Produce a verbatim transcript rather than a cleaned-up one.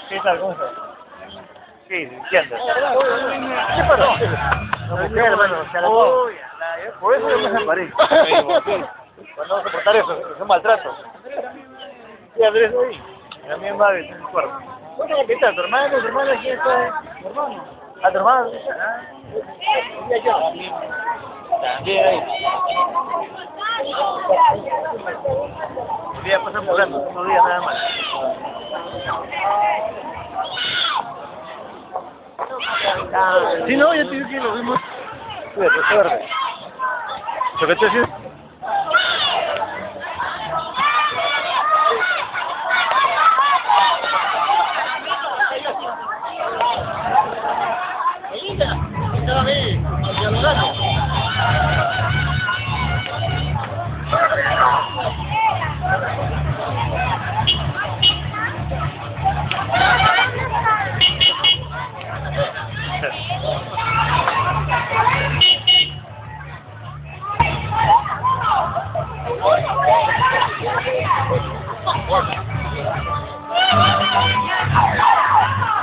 ¿Qué tal? ¿Cómo estás? Sí, entiendo. ¿Qué pasó? La mujer, hermano, se la Uy, por eso yo me separé. Pues no soportar eso, es un maltrato. Sí, Andrés, hoy. También va a veces un cuerpo. ¿Qué tal? ¿Tu hermano? ¿Tu hermano? ¿Quién está? ¿Tu hermano? ¿A tu hermano? Ah, yo. También ahí. El día pasan volando, unos días nada más. Sí, no, ya te digo que lo vimos. Cuídate, suerte. ¿Lo que te decís? Estaba ahí, dialogando. What?